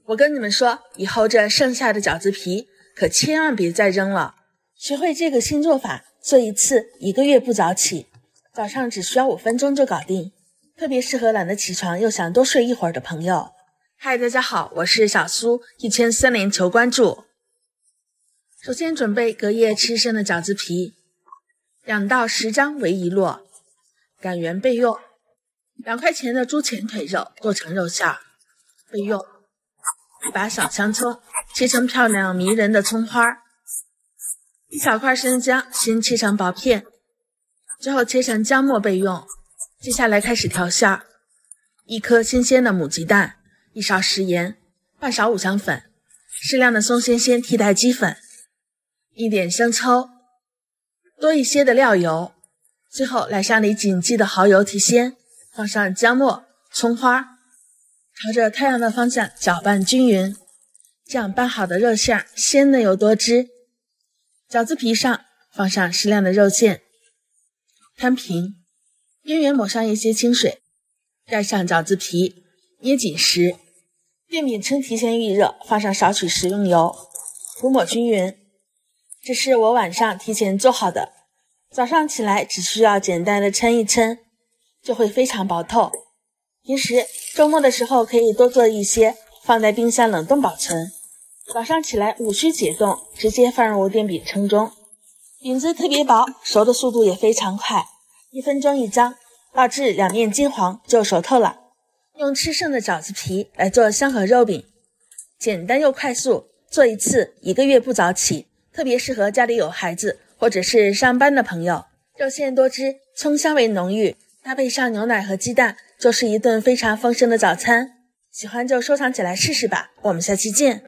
我跟你们说，以后这剩下的饺子皮可千万别再扔了。学会这个新做法，做一次1个月不早起，早上只需要5分钟就搞定，特别适合懒得起床又想多睡一会儿的朋友。嗨，大家好，我是小苏，1000连求关注。首先准备隔夜吃剩的饺子皮，2到10张为一摞，感源备用。2块钱的猪前腿肉剁成肉馅备用。1把小香葱切成漂亮迷人的葱花，1小块生姜先切成薄片，之后切成姜末备用。接下来开始调馅，1颗新鲜的母鸡蛋，1勺食盐，半勺五香粉，适量的松鲜鲜替代鸡粉，1点生抽，多一些的料油，最后来上里谨记的蚝油提鲜，放上姜末、葱花，朝着太阳的方向搅拌均匀，这样拌好的肉馅鲜嫩又多汁。饺子皮上放上适量的肉馅，摊平，边缘抹上一些清水，盖上饺子皮，捏紧实。电饼铛提前预热，放上少许食用油，涂抹均匀。这是我晚上提前做好的，早上起来只需要简单的抻一抻，就会非常薄透。平时周末的时候可以多做一些，放在冰箱冷冻保存。早上起来无需解冻，直接放入电饼铛中。饼子特别薄，熟的速度也非常快，1分钟1张，烙至2面金黄就熟透了。用吃剩的饺子皮来做香河肉饼，简单又快速，做一次1个月不早起，特别适合家里有孩子或者是上班的朋友。肉馅多汁，葱香味浓郁，搭配上牛奶和鸡蛋，就是一顿非常丰盛的早餐。喜欢就收藏起来试试吧，我们下期见。